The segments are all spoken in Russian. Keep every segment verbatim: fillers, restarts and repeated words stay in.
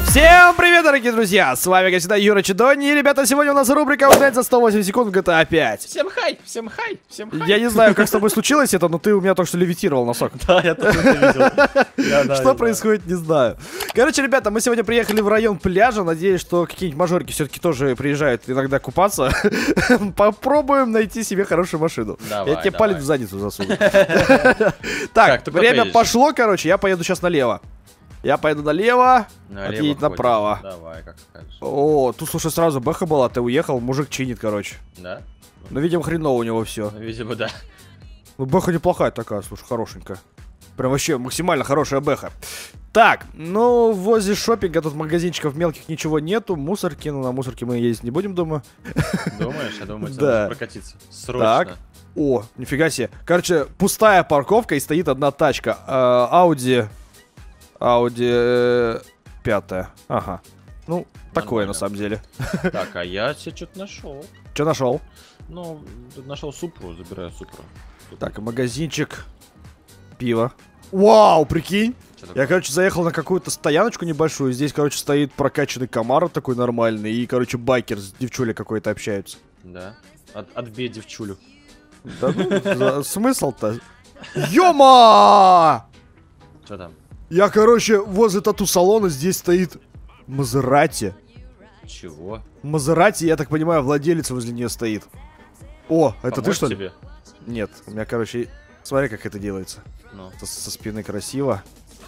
Всем привет, дорогие друзья! С вами, как всегда, Юра Чедони. И, ребята, сегодня у нас рубрика «Угнать за сто восемь секунд» в джи ти эй пять. Всем хай, всем хай, всем хай. Я не знаю, как с тобой случилось это, но ты у меня только что левитировал носок. Да, я тоже это видел. Что происходит, не знаю. Короче, ребята, мы сегодня приехали в район пляжа. Надеюсь, что какие-нибудь мажорики все-таки тоже приезжают иногда купаться. Попробуем найти себе хорошую машину. Я тебе палец в задницу засуну. Так, время пошло, короче, я поеду сейчас налево. Я поеду налево, отъедет направо. Давай, как скажешь. О, тут, слушай, сразу бэха была, ты уехал, мужик чинит, короче. Да? Ну, видимо, хреново у него все. Ну, видимо, да. Ну, бэха неплохая такая, слушай, хорошенькая. Прям вообще максимально хорошая бэха. Так, ну, возле шопинга тут магазинчиков мелких ничего нету. Мусорки, ну, на мусорке мы ездить не будем, думаю. Думаешь? Я думаю, тебе да. нужно прокатиться. Срочно. Так. О, нифига себе. Короче, пустая парковка и стоит одна тачка. Ауди... Ауди пятая. Ага. Ну, такое на самом деле. Так, а я себе что-то нашел. Что нашел? Ну, тут нашел Супру, забираю Супру. Так, магазинчик. Пиво. Вау, прикинь. Я, короче, заехал на какую-то стояночку небольшую. Здесь, короче, стоит прокачанный Камаро такой нормальный. И, короче, байкер с девчулей какой-то общаются. Да. От, отбей девчулю. Да ну, смысл-то? Ёма! Что там? Я, короче, возле тату-салона здесь стоит Мазерати. Чего? Мазерати, я так понимаю, владелец возле нее стоит. О, это Помочь ты что ли? тебе? Нет, у меня, короче, смотри, как это делается. Ну. Со, со спины красиво.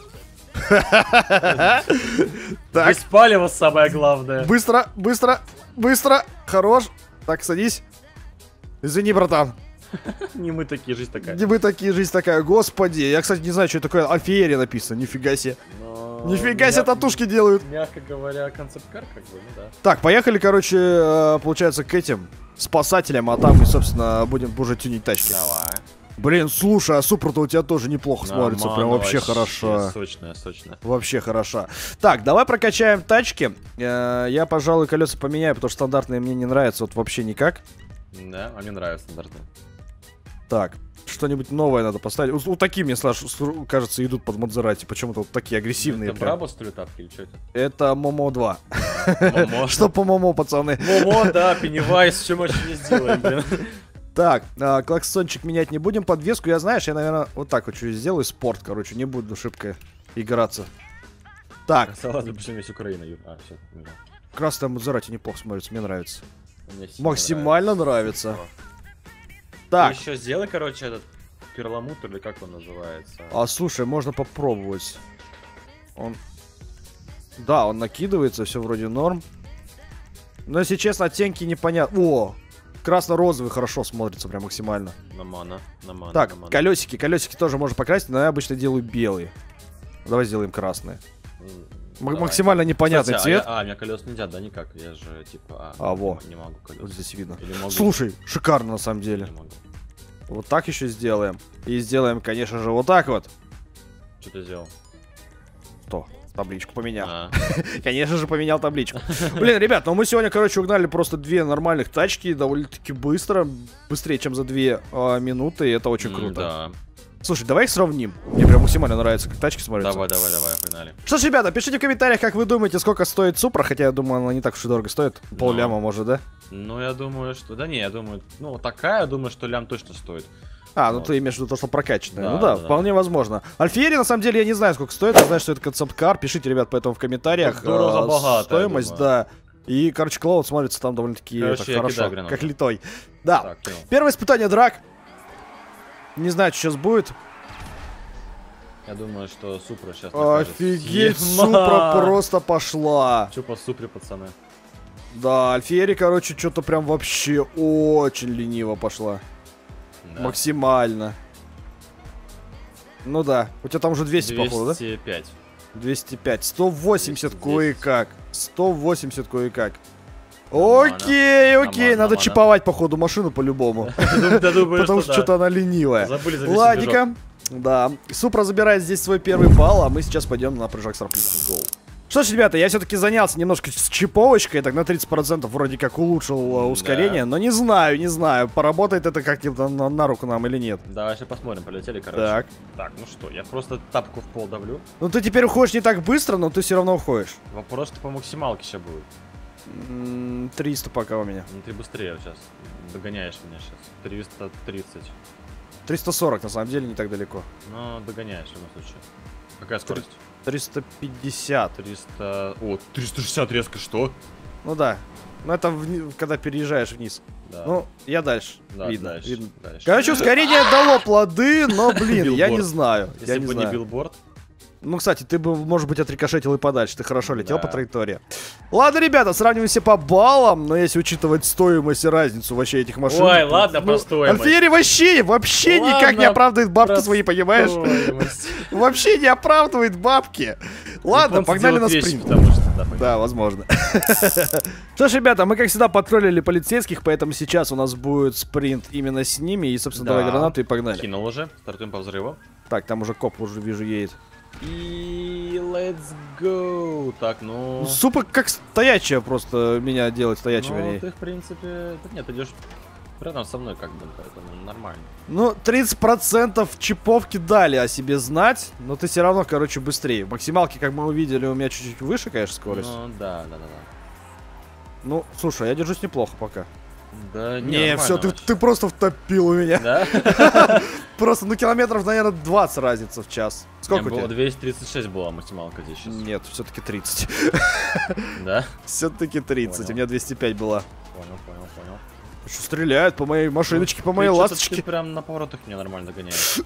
Без палева самое главное. Быстро, быстро, быстро. Хорош. Так, садись. Извини, братан. Не мы такие, жизнь такая. Не мы такие, жизнь такая. Господи, я, кстати, не знаю, что это такое. Альфиери написано, нифига себе. Но... Нифига себе татушки делают. Мягко говоря, концепт-кар, как бы, ну да. Так, поехали, короче, получается, к этим спасателям, а там мы, собственно, будем уже тюнить тачки. Давай. Блин, слушай, а Супра-то у тебя тоже неплохо Нормально, смотрится, прям вообще, вообще хороша. Сочная, сочная. Вообще хороша. Так, давай прокачаем тачки. Я, пожалуй, колеса поменяю, потому что стандартные мне не нравятся вот вообще никак. Да, а мне нравятся стандартные. Так, что-нибудь новое надо поставить. Вот, вот такие, мне, Слаш, кажется, идут под Мазерати. Почему-то вот такие агрессивные. Это Брабо, что ли, тапки или что это? Это Момо два. Момо. Что по Момо, пацаны? Момо, да, Пеннивайз, что мы еще не сделаем, блин. Так, клаксончик менять не будем. Подвеску я, знаешь, я, наверное, вот так вот что сделаю. Спорт, короче, не буду шибко играться. Так. Ладно, причем весь Украина. А, все. Красная Мазерати неплохо смотрится, мне нравится. Максимально нравится. Так. Ты еще сделай, короче, этот перламутр, или как он называется. А слушай, можно попробовать. Он... Да, он накидывается, все вроде норм. Но, если честно, оттенки непонятны. О! Красно-розовый хорошо смотрится, прям максимально. На мана, на мана, так, на мана. колесики. Колесики тоже можно покрасить, но я обычно делаю белые. Давай сделаем красные. Давай. Максимально непонятный Кстати, цвет. А, я, а, у меня колес нельзя, да, никак. Я же, типа, а, а во. Не могу колес. Вот здесь видно. Могу. Слушай, шикарно на самом деле. Не могу. Вот так еще сделаем. И сделаем, конечно же, вот так вот. Что ты сделал? Что? Табличку поменял. А. Конечно же, поменял табличку. Блин, ребят, ну мы сегодня, короче, угнали просто две нормальных тачки довольно-таки быстро. Быстрее, чем за две а, минуты. И это очень Mm, круто. да. Слушай, давай их сравним. Мне прям максимально нравится, как тачки смотрятся. Давай, давай, давай, погнали. Что ж, ребята, пишите в комментариях, как вы думаете, сколько стоит Супра. Хотя я думаю, она не так уж и дорого стоит. Пол ляма, может, да? Ну, я думаю, что... Да не, я думаю... Ну, такая, я думаю, что лям точно стоит. А, ну вот. ты имеешь в виду то, что прокачанное. Да, ну да, да, вполне да. возможно. Альфиери, на самом деле, я не знаю, сколько стоит. Я знаю, что это концепт-кар. Пишите, ребят, поэтому в комментариях. Дорого, богато, стоимость, да. И, короче, Клоуд смотрится там довольно-таки хорошо, кидаю, как литой. Да. Так, первое испытание драк. Не знаю, что сейчас будет. Я думаю, что Супра сейчас Офигеть, Супра просто пошла. Че по Супре, пацаны? Да, Альфиери, короче, что-то прям вообще очень лениво пошла. Да. Максимально. Ну да. У тебя там уже двести, походу, да? двести пять. двести пять. сто восемьдесят кое-как. сто восемьдесят кое-как. Окей, окей. Надо чиповать, походу, машину по-любому. Потому что что-то она ленивая. Ладненько. Да. Супра забирает здесь свой первый балл, а мы сейчас пойдем на прыжок с трамплина. Что ж, ребята, я все-таки занялся немножко с чиповочкой, так на тридцать процентов вроде как улучшил uh, ускорение, да. Но не знаю, не знаю, поработает это как-то на, на руку нам или нет. Давай сейчас посмотрим, полетели, короче. Так. Так, ну что, я просто тапку в пол давлю. Ну ты теперь уходишь не так быстро, но ты все равно уходишь. Вопрос по максималке сейчас будет. триста пока у меня. Ну ты быстрее сейчас, догоняешь меня сейчас. триста тридцать. триста сорок, на самом деле, не так далеко. Ну, догоняешь в любом случае. Какая скорость? триста пятьдесят. триста... О, триста шестьдесят резко, что? Ну да. Ну это в... когда переезжаешь вниз. Да. Ну, я дальше. Да, видно, дальше, видно. дальше. Короче, ускорение дало плоды, но, блин, я не знаю. Если я не бы знаю. не билборд. Ну, кстати, ты бы, может быть, отрикошетил и подальше. Ты хорошо летел да. по траектории. Ладно, ребята, сравниваемся по баллам, но если учитывать стоимость и разницу вообще этих машин... Ой, то, ладно, ну, по стоимости. Альфиери вообще, вообще ладно, никак не оправдывает бабки свои, понимаешь? Вообще не оправдывает бабки. Ладно, погнали на спринт. Потому что, да, да, возможно. Что ж, ребята, мы, как всегда, подкролили полицейских, поэтому сейчас у нас будет спринт именно с ними. И, собственно, да. давай гранату и погнали. Кинул уже, стартуем по взрыву. Так, там уже коп уже вижу едет. И let's go. Так, ну... Супа как стоячая просто меня делать, стоячая, ну, вернее. ты, в принципе... Да нет, идешь рядом со мной, как бы, поэтому нормально. Ну, тридцать процентов чиповки дали о себе знать, но ты все равно, короче, быстрее. Максималки, как мы увидели, у меня чуть-чуть выше, конечно, скорость. Ну, да, да, да, да. Ну, слушай, я держусь неплохо пока. Да не, не все, ты, ты просто втопил у меня. Да? Просто, ну, километров, наверное, двадцать разница в час. Сколько у тебя? двести тридцать шесть была максималка здесь сейчас. Нет, все-таки тридцать. Да? Все-таки тридцать, у меня двести пять была. Понял, понял, понял. Что стреляют по моей машиночке, по моей ласточке. Ты прям на поворотах меня нормально догоняешь.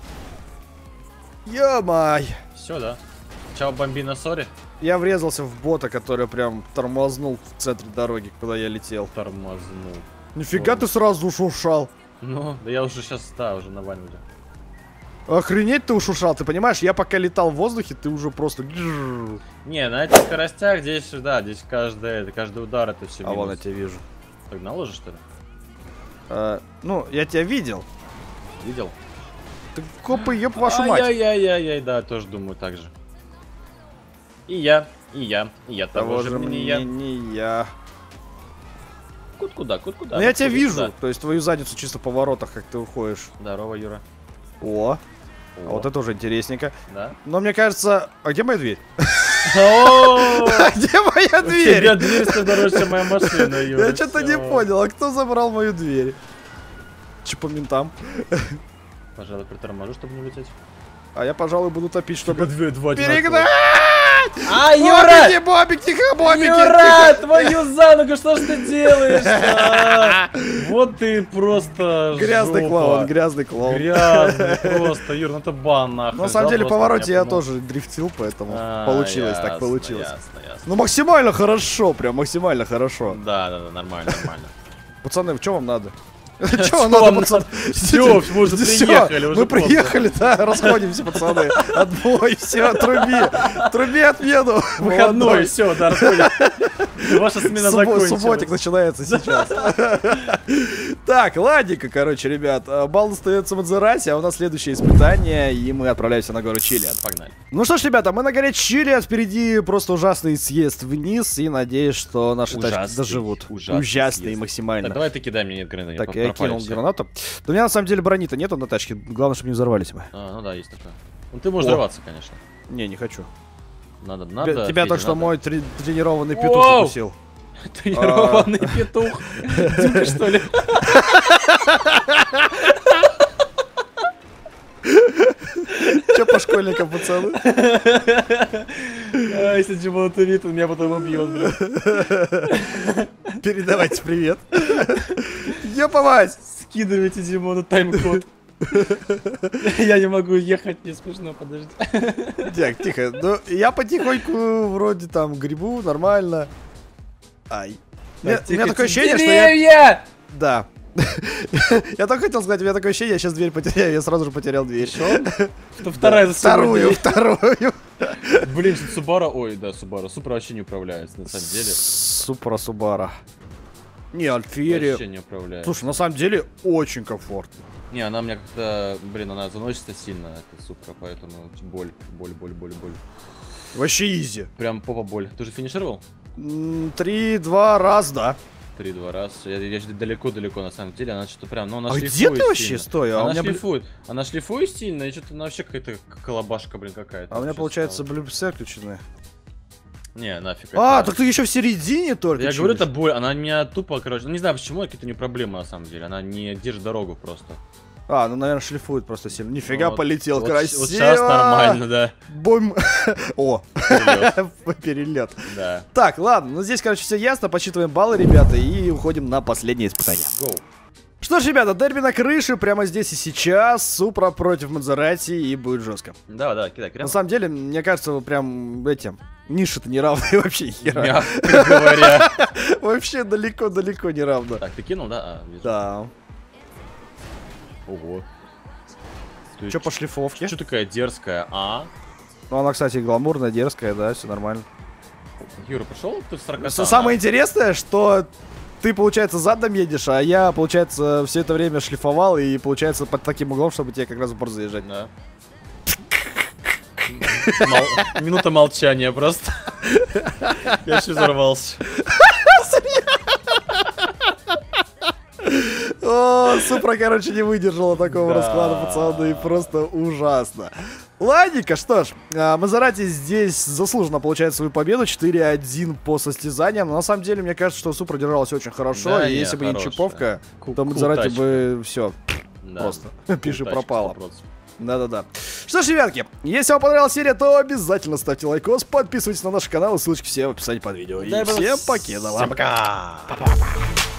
Ё-май. Все, да? Чао, бомбина, сори. Я врезался в бота, который прям тормознул в центре дороги, куда я летел. Тормознул. Нифига Ой. Ты сразу ушуршал. Ну, да я уже сейчас, да, уже на ванне. Охренеть ты ушуршал, ты понимаешь? Я пока летал в воздухе, ты уже просто... Не, на этих скоростях здесь, да, здесь каждый, каждый удар это все А минус. вон я тебя вижу. Погнал уже, что ли? А, ну, я тебя видел. Видел? Ты копы, ёб вашу мать. Ай-яй-яй-яй, да, тоже думаю так же. И я, и я, и я того, того же мне не я. не я. Кут куда, кут куда? Ну я тебя вижу, куда? То есть твою задницу чисто в поворотах, как ты уходишь. Здорово, Юра. О, О. А вот это уже интересненько. Да? Но мне кажется... А где моя дверь? А где моя дверь? У тебя дверь дороже, чем моя машина, Юра. Я что-то не понял, а кто забрал мою дверь? Че по ментам? Пожалуй, приторможу, чтобы не улететь. А я, пожалуй, буду топить, чтобы дверь два перегнать! А, Юра! Бобики, бобик, тихо, бобики! Юра, твою за ногу, что ж ты делаешь? Вот ты просто грязный клоун, грязный клоун. Грязный просто, Юр, ну это бан нахуй. На самом деле, в повороте я тоже дрифтил, поэтому получилось, так получилось. Ну максимально хорошо, прям максимально хорошо. Да, да, да, нормально, нормально. Пацаны, что вам надо? Че вам надо, пацаны? Все, мы уже приехали. Мы приехали, да, расходимся, пацаны. Отбой, все, труби. Труби отмену. Выходной, все, да, расходим. Ваша смена закончилась. Субботик начинается сейчас. Так, ладненько, короче, ребят. Балл остается в Мадзерасе, а у нас следующее испытание, и мы отправляемся на гору Чилиад. Погнали. Ну что ж, ребята, мы на горе Чилиад, впереди просто ужасный съезд вниз, и надеюсь, что наши тачки доживут. Ужасный максимально. Давай ты кидай мне нет гранаты. Так, я кинул гранату. Да у меня на самом деле брони-то нету на тачке. Главное, чтобы не взорвались мы. А, ну да, есть такое. Ну ты можешь взорваться, конечно. Не, не хочу. Надо, надо. Тебя только что мой тренированный петух укусил. Тренированный петух. Димка, что ли? Че по школьникам, пацаны? А, если Димон турит, он меня потом убьет, блин. Передавайте привет. Ёпа мать! Скидывайте Димону тайм-код. Я не могу ехать, не смешно, подожди. Так, тихо. Ну, я потихоньку вроде там грибу, нормально. Ай. У меня такое ощущение, что я... Да. Я только хотел сказать, у меня такое ощущение, я сейчас дверь потеряю, я сразу же потерял дверь. Что? Что вторая за Вторую, вторую. Блин, что Субара, ой, да, Субара, Супра вообще не управляется, на самом деле. Супра Субара. Не, Альфиери. Вообще не управляется. Слушай, на самом деле очень комфортно. Не, она у меня как-то, блин, она заносится сильно, эта Супра, поэтому боль, боль, боль, боль, боль. Вообще изи. Прям попа боль. Ты же финишировал? Три-два раз, да. Три-два раз. Я, я далеко-далеко на самом деле. Она что-то прям. Ну, она а шлифует где ты вообще сильно. стой? А она у меня шлифует. Бл... Она шлифует сильно, и что-то вообще какая-то колобашка, блин, какая-то. А у меня получается блюпсы включены. Не, нафиг. А, это... так ты еще в середине только. Я чилишь. говорю, это боль. Она меня тупо, короче. Ну не знаю почему, какие-то не проблемы на самом деле. Она не держит дорогу просто. А, ну, наверное, шлифует просто сильно. Нифига, вот, полетел, вот, красиво. Вот сейчас нормально, да. Бум. О, перелет. перелет. Да. Так, ладно, ну здесь, короче, все ясно. Подсчитываем баллы, ребята, и уходим на последнее испытание. Go. Что ж, ребята, дерби на крыше прямо здесь и сейчас. Супра против Мазерати, и будет жестко. Да, да, кидай, На самом деле, мне кажется, прям эти ниши-то не равные вообще хера. Мягко говоря. Вообще далеко-далеко не равно. Так, ты кинул, да? А, вижу. Да. Ого. Че по шлифовке? Че такая дерзкая, а? Ну, она, кстати, гламурная, дерзкая, да, все нормально. Юра, пошел ты в сорок. Самое интересное, что ты, получается, задом едешь, а я, получается, все это время шлифовал, и, получается, под таким углом, чтобы тебе как раз в борт заезжать. Да. Минута молчания просто. Я еще взорвался. О, Супра, короче, не выдержала такого да. расклада, пацаны, и просто ужасно. Ладненько, что ж, Мазерати здесь заслуженно получает свою победу, четыре один по состязаниям. Но на самом деле, мне кажется, что Супра держалась очень хорошо, да, и не, если бы не чиповка, Ку то Мазерати тачка. бы все, да. просто пиши тачка, пропало. сто процентов. Да-да-да. Что ж, ребятки, если вам понравилась серия, то обязательно ставьте лайкос, подписывайтесь на наш канал, ссылочки все в описании под видео. И всем покеда. Всем пока. Пока-пока.